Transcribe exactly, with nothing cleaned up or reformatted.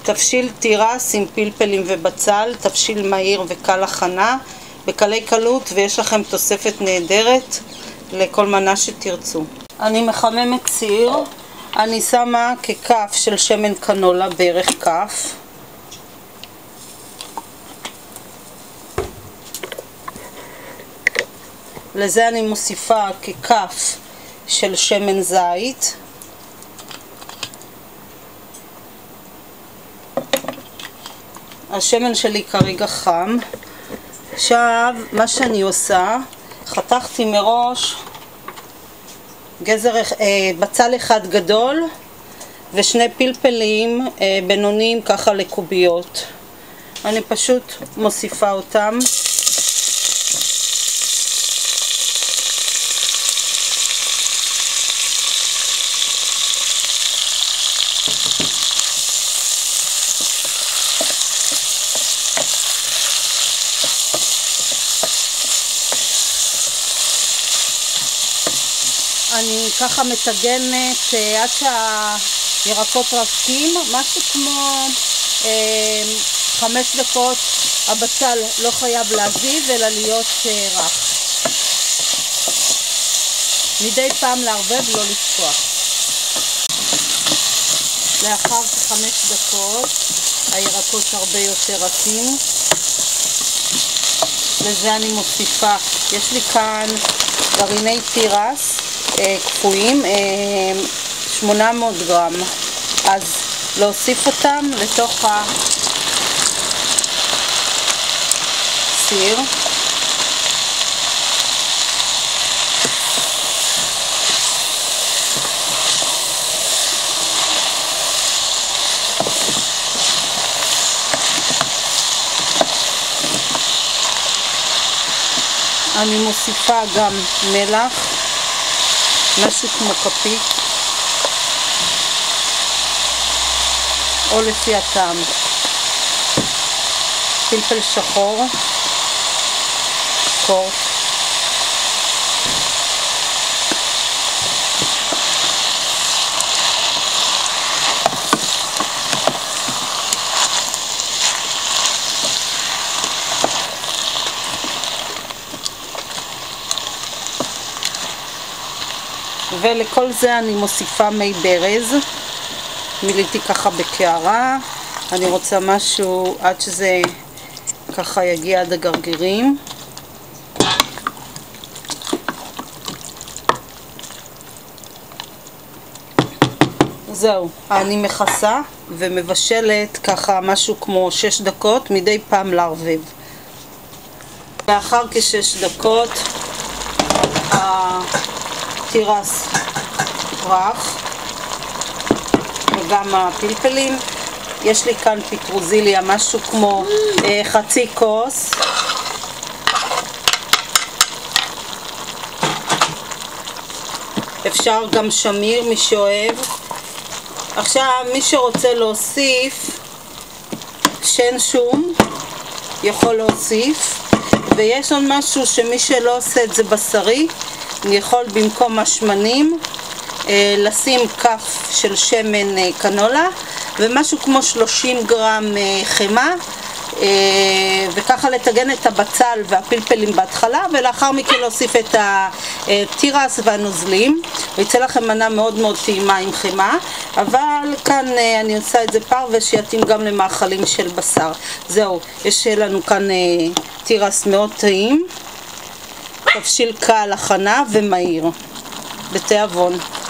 תבשיל תירס עם פלפלים ובצל, תבשיל מהיר וקל הכנה, בקלי קלות, ויש לכם תוספת נהדרת לכל מנה שתרצו. אני מחממת סיר, אני שמה ככף של שמן קנולה, בערך כף. לזה אני מוסיפה ככף של שמן זית. השמן שלי כרגע חם. עכשיו מה שאני עושה, חתכתי מראש גזר אה, בצל אחד גדול ושני פלפלים אה, בינוניים ככה לקוביות. אני פשוט מוסיפה אותם. אני ככה מטגנת עד שהירקות רכים, משהו כמו אה, חמש דקות. הבצל לא חייב להזיב אלא להיות אה, רך. מדי פעם לערבב, לא לפתוח. לאחר חמש דקות הירקות הרבה יותר רכים. לזה אני מוסיפה, יש לי כאן גרעיני תירס קפואים, שמונה מאות גרם, אז להוסיף אותם לתוך הסיר. אני מוסיפה גם מלח, משהו כמו כפית, או לפי הטעם. פלפל שחור, קורט, ולכל זה אני מוסיפה מי ברז. מיליתי ככה בקערה. אני רוצה משהו עד שזה ככה יגיע עד הגרגירים. זהו, אני מכסה ומבשלת ככה משהו כמו שש דקות, מדי פעם לערבב. לאחר כשש דקות התירס רך וגם הפלפלים. יש לי כאן פטרוזיליה, משהו כמו אה, חצי כוס. אפשר גם שמיר, מי שאוהב. עכשיו מי שרוצה להוסיף שן שום יכול להוסיף, ויש עוד משהו שמי שלא עושה את זה בשרי, אני יכול במקום השמנים אה, לשים כף של שמן אה, קנולה ומשהו כמו שלושים גרם אה, חמה, אה, וככה לטגן את הבצל והפלפלים בהתחלה, ולאחר מכן להוסיף את התירס והנוזלים, ויצא לכם מנה מאוד מאוד טעימה עם חמה. אבל כאן אה, אני עושה את זה פרווה שיתאים גם למאכלים של בשר. זהו, יש לנו כאן אה, תירס מאוד טעים, תבשיל קל, הכנה ומהיר, בתיאבון.